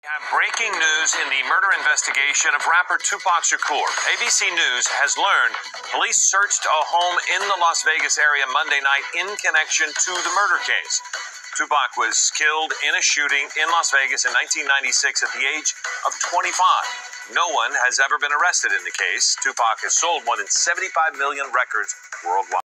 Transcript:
Breaking news in the murder investigation of rapper Tupac Shakur. ABC News has learned police searched a home in the Las Vegas area Monday night in connection to the murder case. Tupac was killed in a shooting in Las Vegas in 1996 at the age of 25. No one has ever been arrested in the case. Tupac has sold more than 75 million records worldwide.